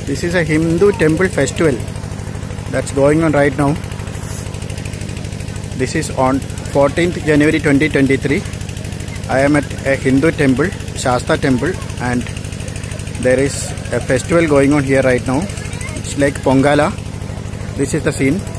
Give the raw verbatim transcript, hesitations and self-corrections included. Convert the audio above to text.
This is a Hindu temple festival that's going on right now. This is on fourteenth January twenty twenty-three. I am at a Hindu temple, Shastha temple, and there is a festival going on here right now. It's like Pongala. This is the scene.